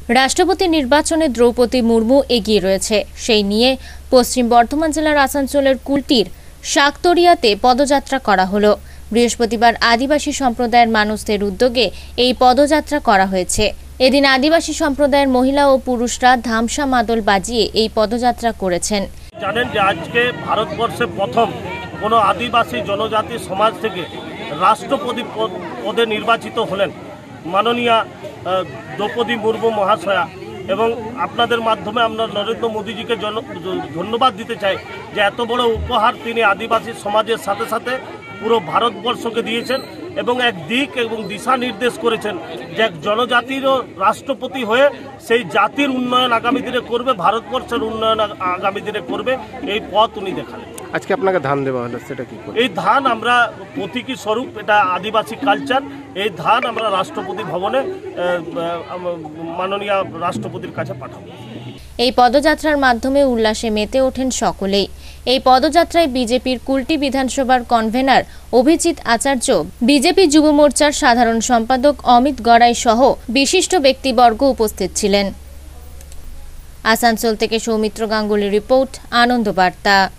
রাষ্ট্রপতি নির্বাচনে দ্রৌপদী মুর্মু এগিয়ে রয়েছে, সেই নিয়ে পশ্চিম বর্ধমান জেলার আসানসোলের কুলটির শাকতরিয়াতে পদযাত্রা করা হলো। বৃহস্পতিবার আদিবাসী সম্প্রদায়ের মানুষদের উদ্যোগে এই পদযাত্রা করা হয়েছে। এদিন আদিবাসী সম্প্রদায়ের মহিলা ও পুরুষরা ধামসা মাদল বাজিয়ে এই পদযাত্রা করেছেন। জানেন যে আজকে ভারতবর্ষে প্রথম কোনো আদিবাসী জনজাতি সমাজ থেকে রাষ্ট্রপতি পদে নির্বাচিত হলেন মাননীয়া দ্রৌপদী মুর্মু মহাশয়া, এবং আপনাদের মাধ্যমে আমরা নরেন্দ্র মোদীজিকে ধন্যবাদ দিতে চাই যে এত বড় উপহার তিনি আদিবাসী সমাজের সাথে সাথে পুরো ভারতবর্ষকে দিয়েছেন এবং এক দিক এবং দিশা নির্দেশ করেছেন যে এক জনজাতিরও রাষ্ট্রপতি হয়ে সেই জাতির উন্নয়ন আগামী দিনে করবে, ভারতবর্ষের উন্নয়ন আগামী দিনে করবে, এই পথ উনি দেখালেন। আজকে আপনাকে ধান দেওয়া হলো, সেটা কি? এই ধান আমরা প্রতীকী স্বরূপ, এটা আদিবাসী কালচার, এই ধান আমরা রাষ্ট্রপতি ভবনে মাননীয় রাষ্ট্রপতির কাছে পাঠাবো। এই পদযাত্রার মাধ্যমে উল্লাসে মেতে ওঠেন সকলেই। এই পদযাত্রায় বিজেপির কুলটি বিধানসভার কনভেনার অভিজিৎ আচার্য, বিজেপি যুব মোর্চার সাধারণ সম্পাদক অমিত গড়াই সহ বিশিষ্ট ব্যক্তিবর্গ উপস্থিত ছিলেন। আসানসোল থেকে সৌমিত্র গাঙ্গুলির রিপোর্ট, আনন্দ বার্তা।